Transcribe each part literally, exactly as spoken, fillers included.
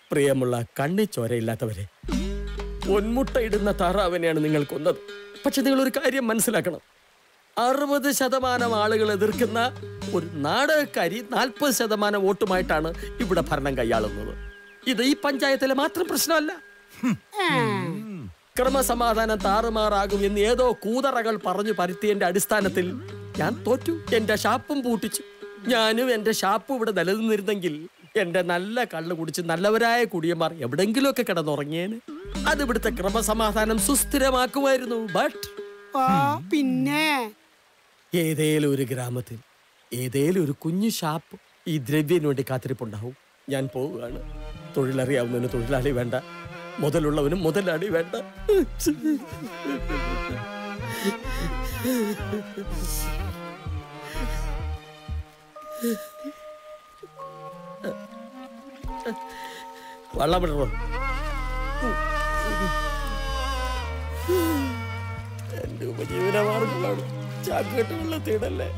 പ്രിയമുള്ള കണ്ണി ചോരയില്ലാത്തവരെ, പൊന്മുട്ടയിടുന്ന താറാവിനെയാണ് നിങ്ങൾ കൊന്നത്. പക്ഷെ നിങ്ങൾ ഒരു കാര്യം മനസ്സിലാക്കണം, അറുപത് ശതമാനം ആളുകൾ എതിർക്കുന്ന ഒരു നാടകക്കാരി നാൽപ്പത് ശതമാനം വോട്ടുമായിട്ടാണ് ഇവിടെ ഭരണം കൈയാളുന്നത്. ഇത് ഈ പഞ്ചായത്തിലെ മാത്രം പ്രശ്നമല്ല. ക്രമസമാധാനം താറുമാറാകും എന്ന് ഏതോ കൂതറകൾ പറഞ്ഞു പരത്തിയതിന്റെ അടിസ്ഥാനത്തിൽ ഞാൻ തോറ്റു. എന്റെ ഷാപ്പും പൂട്ടിച്ചു. ഞാനും എന്റെ ഷാപ്പും ഇവിടെ നിലനിന്നിരുന്നെങ്കിൽ എന്റെ നല്ല കള്ളു കുടിച്ച് നല്ലവരായ കുടിയന്മാർ എവിടെങ്കിലുമൊക്കെ കിടന്നുറങ്ങിയേന്. അത് ഇവിടുത്തെ ക്രമസമാധാനം സുസ്ഥിരമാക്കുമായിരുന്നു. ബട്ട് പിന്നെ ഏതേലും ഒരു ഗ്രാമത്തിൽ ഏതേലും ഒരു കുഞ്ഞു ഷാപ്പ് ഈ ദ്രവ്യന് വേണ്ടി കാത്തിരിപ്പുണ്ടാവും. ഞാൻ പോവുകയാണ്. തൊഴിലറിയാവുന്നവന് തൊഴിലാളി വേണ്ട, മുതലുള്ളവനും മുതലാളി വേണ്ട. വെള്ളം വിടണോ? എന്റെ ഉപജീവനമാർഗങ്ങളാണ്. ചാക്കട്ട് വെള്ളത്തിടല്ലേ.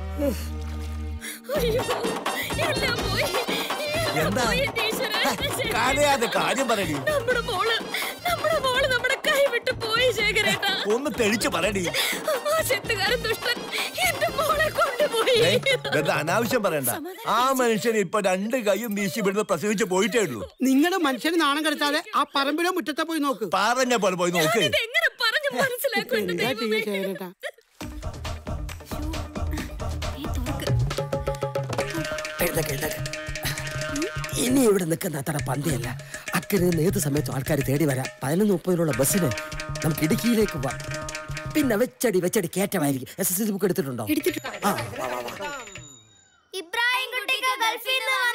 എന്താ കാര്യം പറയടി. നമ്മുടെ മോള് നമ്മുടെ മോള് നമ്മുടെ കൈ വിട്ട് പോയി ശേഖരേട്ടാ. ഒന്ന് തെളിച്ചു പറയടി. ആ ചെത്തുകാരൻ ദുഷ്ടൻ എന്റെ മോളെ കൊണ്ടുപോയി. അനാവശ്യം പറയണ്ട. ആ മനുഷ്യൻ ഇപ്പൊ രണ്ട് കൈയും വീശി വിടുന്ന പ്രസവിച്ച് പോയിട്ടേ ഉള്ളൂ. നിങ്ങളുടെ മനുഷ്യന് നാണം കെടുത്താതെ ആ പറമ്പിലോ മുറ്റത്തെ പോയി നോക്ക്. പറഞ്ഞ പോലെ പോയി നോക്ക്. എങ്ങനെ പറഞ്ഞു മനസ്സിലാക്കും? ഇനി ഇവിടെ നിൽക്കുന്ന അത്ര പന്തിയല്ല. അക്കരെ ഏത് സമയത്തും ആൾക്കാർ തേടി വരാം. പതിനൊന്ന് മുപ്പതിനുള്ള ബസ്സിന് നമുക്ക് ഇടുക്കിയിലേക്ക് പോവാം. പിന്നെ വെച്ചടി വെച്ചടി കയറ്റമായിരിക്കും. S S L C book എടുത്തിട്ടുണ്ടോ? ഇബ്രാഹിം കുട്ടിക്ക് ഗൾഫിൽ നിന്ന്